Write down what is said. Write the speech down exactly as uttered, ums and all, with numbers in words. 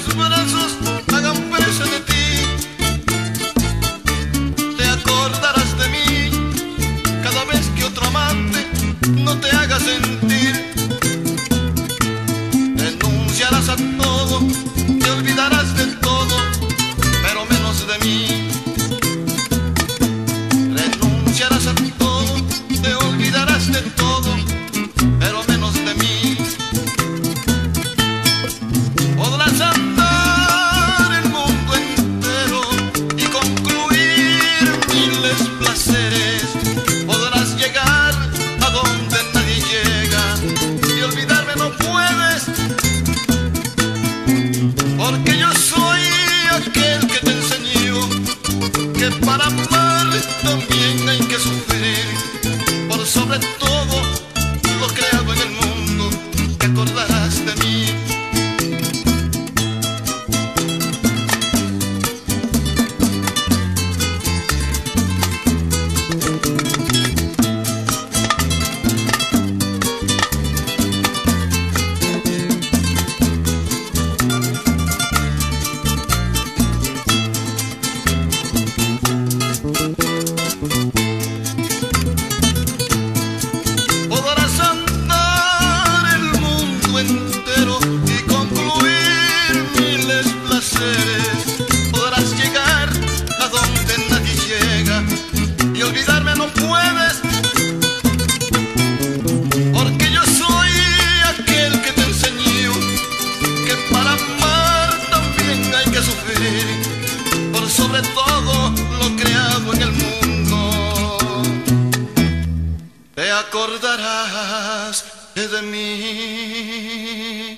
los brazos hagan presa de ti. Te acordarás de mí cada vez que otro amante no te haga sentir. Renunciarás a todo, te olvidarás de todo, pero menos de mí. Renunciarás a todo, te olvidarás de todo, pero menos de mí. Podrás andar el mundo entero y concluir miles placeres. Podrás llegar a donde nadie llega y olvidarme no puedes, porque yo soy aquel que te enseñó que para amar también hay que sufrir. Por sobre todo lo creado en el mundo, te acordarás de mí. Podrás andar el mundo entero y concluir miles placeres. Podrás llegar a donde nadie llega y olvidarme no puedes, porque yo soy aquel que te enseñó que para amar también hay que sufrir. Por sobre todo lo creado en el mundo, te acordarás de mí.